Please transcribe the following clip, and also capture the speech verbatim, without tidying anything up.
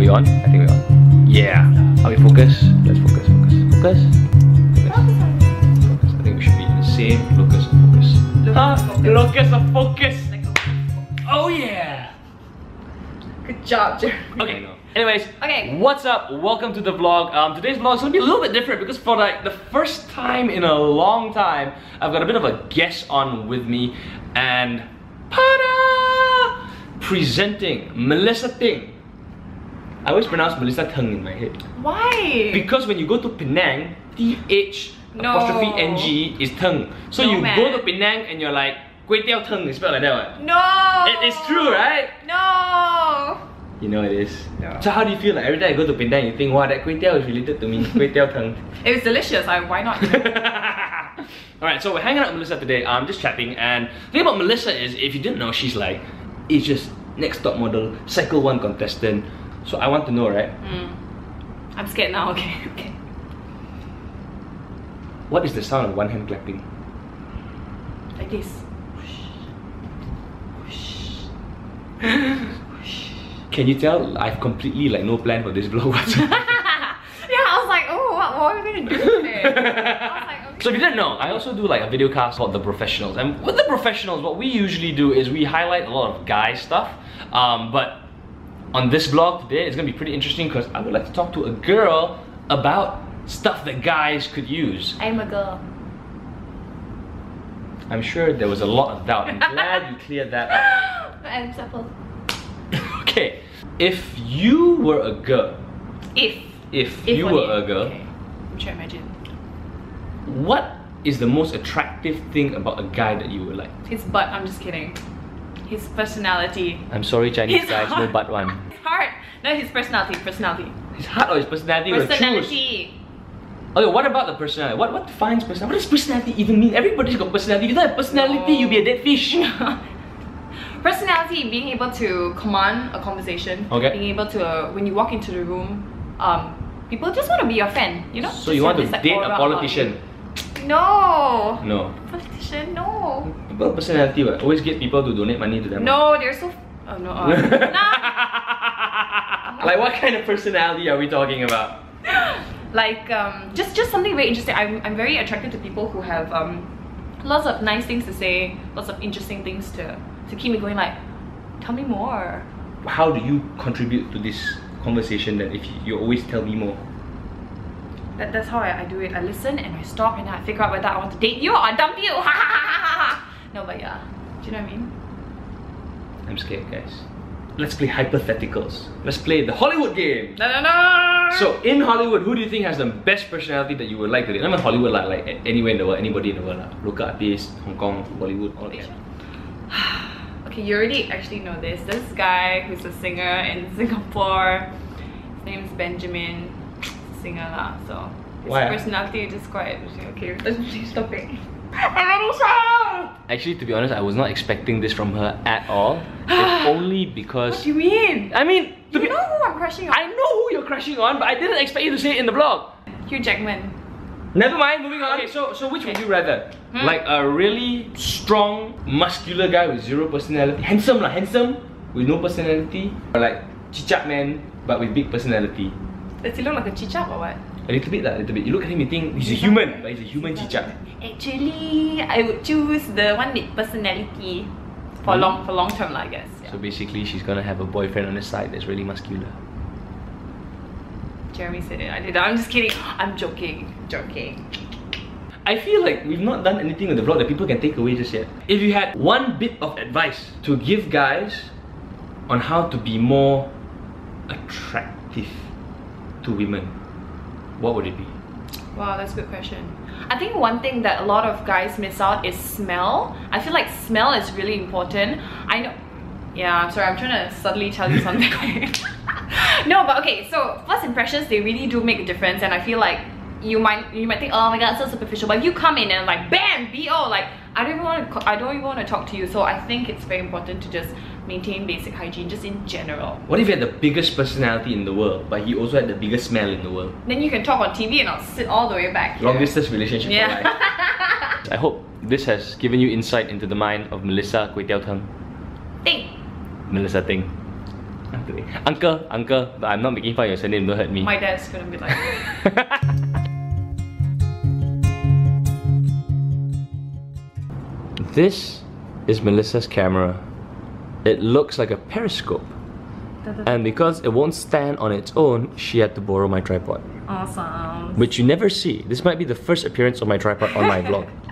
we on? I think we're on. Yeah. Are we focused? Let's focus, focus, focus. Focus. Focus. I think we should be in the same locus of focus. Huh? Locus of focus! Oh yeah! Good job, Jeremy. Okay. Anyways, Okay. What's up? Welcome to the vlog. Um, today's vlog is gonna be a little bit different because for like the first time in a long time, I've got a bit of a guest on with me, and pada! Presenting Melissa Ting. I always pronounce Melissa Teng in my head. Why? Because when you go to Penang, T H No. apostrophe N G is Teng. So No, you man. go to Penang and you're like, Kway Teow Teng is spelled like that, what? No! It is true, right? No! You know it is. No. So how do you feel like every time I go to Penang, you think, wow, that Kway Teow is related to me, Kway Teow Teng. It was delicious, I, why not? Alright, so we're hanging out with Melissa today, I'm um, just chatting, and the thing about Melissa is, if you didn't know, she's like Asia's next top model, Cycle one contestant. So I want to know, right? Mm. I'm scared now, okay, okay. What is the sound of one hand clapping? Like this. Can you tell I've completely like no plan for this vlog whatsoever? Yeah, I was like, oh, what, what are we gonna do today? I was like, okay. So if you didn't know, I also do like a video cast called The Professionals. And with The Professionals, what we usually do is we highlight a lot of guy stuff. Um, but on this vlog today, it's gonna be pretty interesting because I would like to talk to a girl about stuff that guys could use. I'm a girl. I'm sure there was a lot of doubt. I'm glad you cleared that up. I'm supple. Okay, if you were a girl, If. if, If you only. were a girl, Okay. I'm trying to imagine. what is the most attractive thing about a guy that you would like? His butt, I'm just kidding. His personality. I'm sorry, Chinese His guys, no heart. butt one. His heart. No, his personality. Personality. His heart or his personality will choose. Personality. Okay, what about the personality? What what defines personality? What does personality even mean? Everybody's got personality. If you don't have personality, No. you'll be a dead fish. Personality, being able to command a conversation. Okay. Being able to, uh, when you walk into the room, um, people just want to be your fan, you know? So Just you want have to this, like, date aura a about politician? you. No. No. Politician, no. People have personality, what? Always get people to donate money to them. No, they're so. Oh no. Uh, nah. Like what kind of personality are we talking about? Like um, just just something very interesting. I'm I'm very attracted to people who have um, lots of nice things to say, lots of interesting things to to keep me going. Like, tell me more. How do you contribute to this conversation then if you always tell me more? That, that's how I, I do it. I listen and I stop and I figure out whether I want to date you or I dump you. No, but yeah. Do you know what I mean? I'm scared, guys. Let's play hypotheticals. Let's play the Hollywood game. No, no, no. So in Hollywood, who do you think has the best personality that you would like to date? Not in Hollywood, like, like anywhere in the world, anybody in the world, like, local artists, Hong Kong, Bollywood, all that. Okay, you already actually know this. This guy who's a singer in Singapore. His name's Benjamin. Singer lah. So his Why? personality is just quite okay. Let's change topic. I'm very shy. Actually, to be honest, I was not expecting this from her at all. If only because What do you mean? I mean, to You be know who I'm crushing on? I know who you're crushing on, but I didn't expect you to say it in the vlog. Hugh Jackman. Never mind, moving on. Okay, so so which would you rather? Hmm? Like a really strong, muscular guy with zero personality, handsome lah, handsome with no personality, or like chichap man but with big personality? Does he look like a chichap or what? A little bit lah, a little bit. You look at him, you think he's a human, but he's a human chichap. Actually, I would choose the one with personality for Hmm? long for long term, lah, I guess. Yeah. So basically, she's gonna have a boyfriend on the side that's really muscular. Jeremy said it. I did. I'm just kidding. I'm joking. Joking. I feel like we've not done anything with the vlog that people can take away just yet. If you had one bit of advice to give guys on how to be more attractive to women, what would it be? Wow, that's a good question. I think one thing that a lot of guys miss out is smell. I feel like smell is really important. I know. Yeah, I'm sorry. I'm trying to subtly tell you something. No, but okay. So first impressions, they really do make a difference, and I feel like you might you might think, oh my god, it's so superficial. But if you come in and like bam, B O, like I don't even want to I don't even want to talk to you. So I think it's very important to just maintain basic hygiene, just in general. What if he had the biggest personality in the world, but he also had the biggest smell in the world? Then you can talk on T V, and I'll sit all the way back here. Long distance relationship for Yeah. life. I hope this has given you insight into the mind of Melissa Kway Teow Teng. Think. Melissa Ting. Uncle, uncle, but I'm not making fun of your surname, don't hurt me. My dad's gonna be like. This is Melissa's camera. It looks like a periscope. And because it won't stand on its own, she had to borrow my tripod. Awesome. Which you never see. This might be the first appearance of my tripod on my vlog.